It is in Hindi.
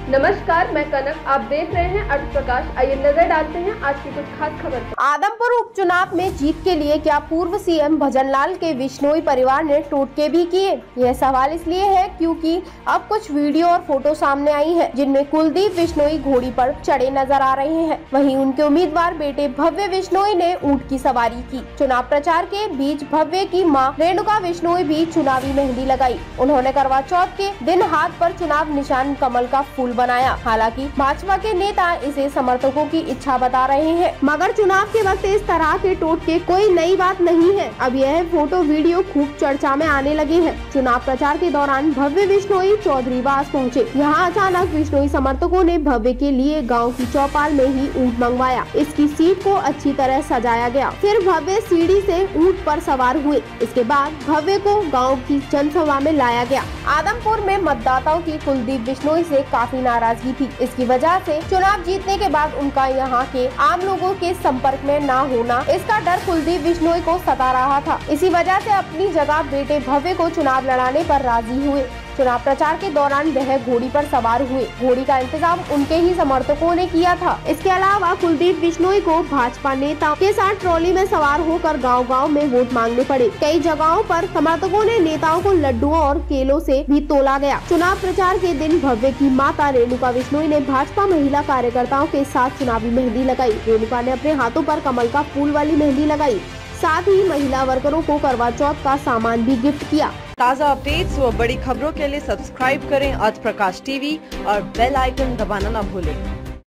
नमस्कार, मैं कनक। आप देख रहे हैं अर्थ प्रकाश। आइए नजर डालते हैं आज की कुछ खास खबर पर। आदमपुर उपचुनाव में जीत के लिए क्या पूर्व सीएम भजनलाल के बिश्नोई परिवार ने टोटके भी किए? यह सवाल इसलिए है क्योंकि अब कुछ वीडियो और फोटो सामने आई हैं, जिनमें कुलदीप बिश्नोई घोड़ी पर चढ़े नजर आ रहे हैं। वहीं उनके उम्मीदवार बेटे भव्य बिश्नोई ने ऊंट की सवारी की। चुनाव प्रचार के बीच भव्य की मां रेणुका बिश्नोई भी चुनावी मेहंदी लगाई। उन्होंने करवा चौथ के दिन हाथ पर चुनाव निशान कमल का फूल बनाया। हालांकि भाजपा के नेता इसे समर्थकों की इच्छा बता रहे हैं, मगर चुनाव के वक्त इस तरह के टोटके कोई नई बात नहीं है। अब यह फोटो वीडियो खूब चर्चा में आने लगे हैं। चुनाव प्रचार के दौरान भव्य बिश्नोई चौधरीवास पहुंचे। यहां अचानक बिश्नोई समर्थकों ने भव्य के लिए गांव की चौपाल में ही ऊंट मंगवाया। इसकी सीट को अच्छी तरह सजाया गया। फिर भव्य सीढ़ी से ऊंट पर सवार हुए। इसके बाद भव्य को गाँव की जनसभा में लाया गया। आदमपुर में मतदाताओं की कुलदीप बिश्नोई से काफी नाराजगी थी। इसकी वजह से चुनाव जीतने के बाद उनका यहाँ के आम लोगों के संपर्क में न होना, इसका डर कुलदीप बिश्नोई को सता रहा था। इसी वजह से अपनी जगह बेटे भव्य को चुनाव लड़ाने पर राजी हुए। चुनाव प्रचार के दौरान वह घोड़ी पर सवार हुए। घोड़ी का इंतजाम उनके ही समर्थकों ने किया था। इसके अलावा कुलदीप बिश्नोई को भाजपा नेताओं के साथ ट्रॉली में सवार होकर गांव-गांव में वोट मांगने पड़े। कई जगहों पर समर्थकों ने नेताओं को लड्डुओं और केलों से भी तोला गया। चुनाव प्रचार के दिन भव्य की माता रेणुका बिश्नोई ने भाजपा महिला कार्यकर्ताओं के साथ चुनावी मेहंदी लगाई। रेणुका ने अपने हाथों पर कमल का फूल वाली मेहंदी लगाई। साथ ही महिला वर्करों को करवा चौथ का सामान भी गिफ्ट किया। ताज़ा अपडेट्स व बड़ी खबरों के लिए सब्सक्राइब करें अर्थ प्रकाश टीवी और बेल आइकन दबाना न भूलें।